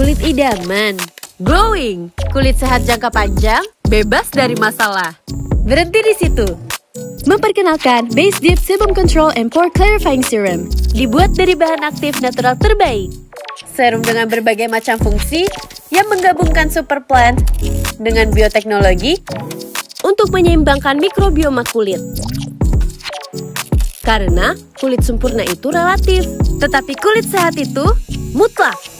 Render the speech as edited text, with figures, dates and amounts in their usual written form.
kulit idaman. Glowing, kulit sehat jangka panjang, bebas dari masalah. Berhenti di situ. Memperkenalkan Base Deep Sebum Control and Pore Clarifying Serum. Dibuat dari bahan aktif natural terbaik. Serum dengan berbagai macam fungsi yang menggabungkan super plant dengan bioteknologi untuk menyeimbangkan mikrobioma kulit. Karena kulit sempurna itu relatif, tetapi kulit sehat itu mutlak.